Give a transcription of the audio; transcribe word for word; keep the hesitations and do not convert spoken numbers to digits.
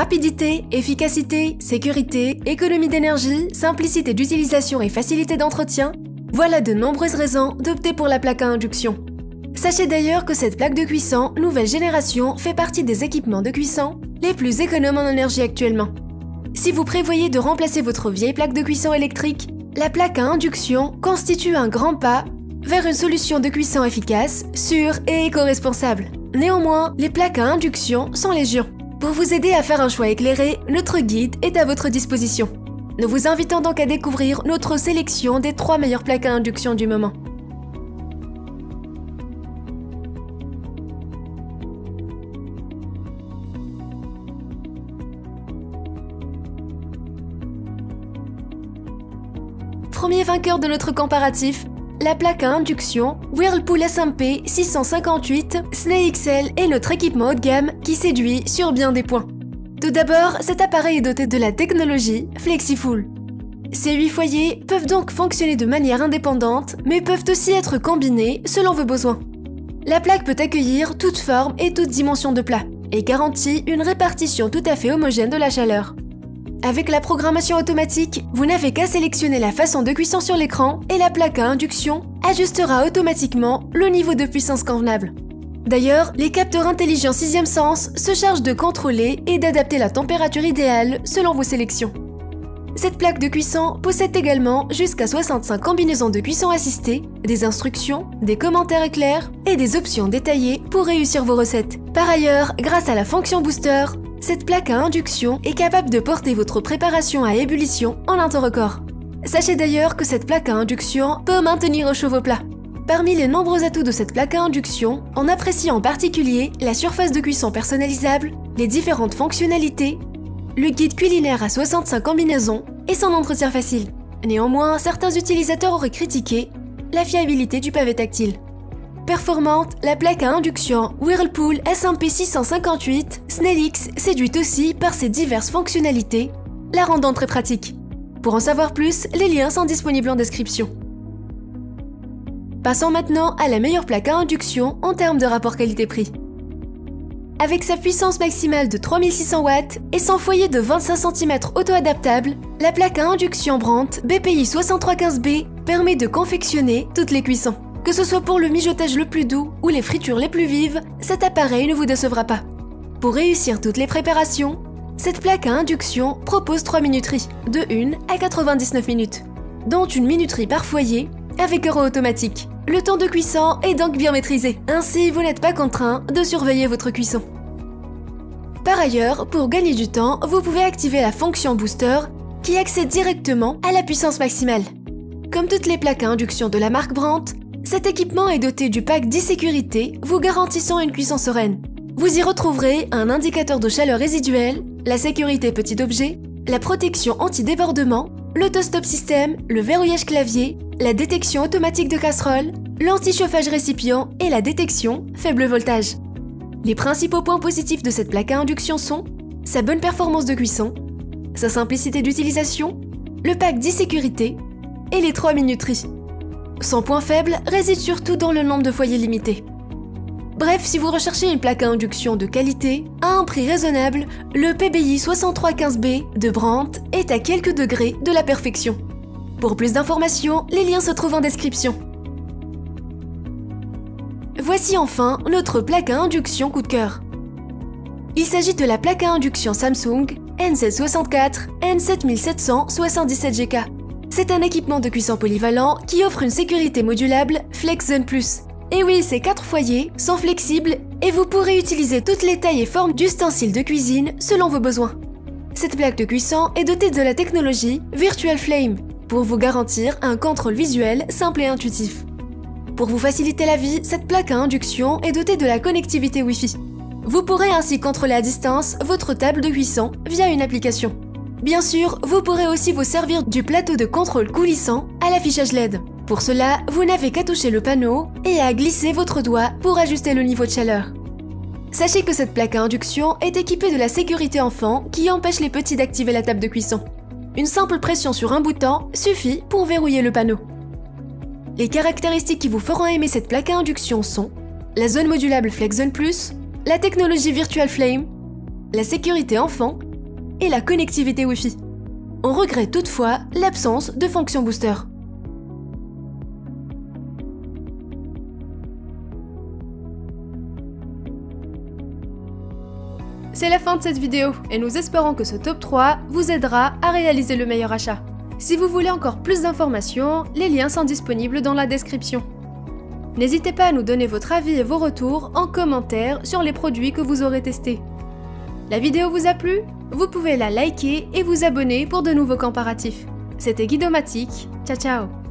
Rapidité, efficacité, sécurité, économie d'énergie, simplicité d'utilisation et facilité d'entretien, voilà de nombreuses raisons d'opter pour la plaque à induction. Sachez d'ailleurs que cette plaque de cuisson nouvelle génération fait partie des équipements de cuisson les plus économes en énergie actuellement. Si vous prévoyez de remplacer votre vieille plaque de cuisson électrique, la plaque à induction constitue un grand pas vers une solution de cuisson efficace, sûre et éco-responsable. Néanmoins, les plaques à induction sont légion. Pour vous aider à faire un choix éclairé, notre guide est à votre disposition. Nous vous invitons donc à découvrir notre sélection des trois meilleures plaques à induction du moment. Premier vainqueur de notre comparatif, la plaque à induction Whirlpool S M P six cent cinquante-huit S N E X L est notre équipement haut de gamme qui séduit sur bien des points. Tout d'abord, cet appareil est doté de la technologie FlexiFull. Ces huit foyers peuvent donc fonctionner de manière indépendante, mais peuvent aussi être combinés selon vos besoins. La plaque peut accueillir toute forme et toute dimension de plat, et garantit une répartition tout à fait homogène de la chaleur. Avec la programmation automatique, vous n'avez qu'à sélectionner la façon de cuisson sur l'écran et la plaque à induction ajustera automatiquement le niveau de puissance convenable. D'ailleurs, les capteurs intelligents sixième sens se chargent de contrôler et d'adapter la température idéale selon vos sélections. Cette plaque de cuisson possède également jusqu'à soixante-cinq combinaisons de cuisson assistée, des instructions, des commentaires éclairs et des options détaillées pour réussir vos recettes. Par ailleurs, grâce à la fonction booster, cette plaque à induction est capable de porter votre préparation à ébullition en un temps record. Sachez d'ailleurs que cette plaque à induction peut maintenir au chaud vos plats. Parmi les nombreux atouts de cette plaque à induction, on apprécie en particulier la surface de cuisson personnalisable, les différentes fonctionnalités, le guide culinaire à soixante-cinq combinaisons et son entretien facile. Néanmoins, certains utilisateurs auraient critiqué la fiabilité du pavé tactile. Performante, la plaque à induction Whirlpool S M P six cent cinquante-huit S N E X séduit aussi par ses diverses fonctionnalités, la rendant très pratique. Pour en savoir plus, les liens sont disponibles en description. Passons maintenant à la meilleure plaque à induction en termes de rapport qualité-prix. Avec sa puissance maximale de trois mille six cents watts et son foyer de vingt-cinq centimètres auto-adaptable, la plaque à induction Brandt B P I soixante-trois quinze B permet de confectionner toutes les cuissons. Que ce soit pour le mijotage le plus doux ou les fritures les plus vives, cet appareil ne vous décevra pas. Pour réussir toutes les préparations, cette plaque à induction propose trois minuteries, de une à quatre-vingt-dix-neuf minutes, dont une minuterie par foyer avec euro automatique. Le temps de cuisson est donc bien maîtrisé, ainsi vous n'êtes pas contraint de surveiller votre cuisson. Par ailleurs, pour gagner du temps, vous pouvez activer la fonction booster qui accède directement à la puissance maximale. Comme toutes les plaques à induction de la marque Brandt, cet équipement est doté du pack dix sécurité vous garantissant une cuisson sereine. Vous y retrouverez un indicateur de chaleur résiduelle, la sécurité petit objet, la protection anti-débordement, l'auto-stop système, le verrouillage clavier, la détection automatique de casserole, l'anti-chauffage récipient et la détection faible voltage. Les principaux points positifs de cette plaque à induction sont sa bonne performance de cuisson, sa simplicité d'utilisation, le pack dix sécurité et les trois minuteries. Son point faible réside surtout dans le nombre de foyers limité. Bref, si vous recherchez une plaque à induction de qualité, à un prix raisonnable, le P B I soixante-trois quinze B de Brandt est à quelques degrés de la perfection. Pour plus d'informations, les liens se trouvent en description. Voici enfin notre plaque à induction coup de cœur. Il s'agit de la plaque à induction Samsung N sept cent soixante-quatre N sept sept sept sept G K. C'est un équipement de cuisson polyvalent qui offre une sécurité modulable FlexZone Plus. Et oui, ces quatre foyers sont flexibles et vous pourrez utiliser toutes les tailles et formes d'ustensiles de cuisine selon vos besoins. Cette plaque de cuisson est dotée de la technologie Virtual Flame pour vous garantir un contrôle visuel simple et intuitif. Pour vous faciliter la vie, cette plaque à induction est dotée de la connectivité Wi-Fi. Vous pourrez ainsi contrôler à distance votre table de cuisson via une application. Bien sûr, vous pourrez aussi vous servir du plateau de contrôle coulissant à l'affichage L E D. Pour cela, vous n'avez qu'à toucher le panneau et à glisser votre doigt pour ajuster le niveau de chaleur. Sachez que cette plaque à induction est équipée de la sécurité enfant qui empêche les petits d'activer la table de cuisson. Une simple pression sur un bouton suffit pour verrouiller le panneau. Les caractéristiques qui vous feront aimer cette plaque à induction sont la zone modulable FlexZone Plus, la technologie Virtual Flame, la sécurité enfant et la connectivité Wi-Fi. On regrette toutefois l'absence de fonction booster. C'est la fin de cette vidéo et nous espérons que ce top trois vous aidera à réaliser le meilleur achat. Si vous voulez encore plus d'informations, les liens sont disponibles dans la description. N'hésitez pas à nous donner votre avis et vos retours en commentaire sur les produits que vous aurez testés. La vidéo vous a plu? Vous pouvez la liker et vous abonner pour de nouveaux comparatifs. C'était Guidomatique, ciao ciao!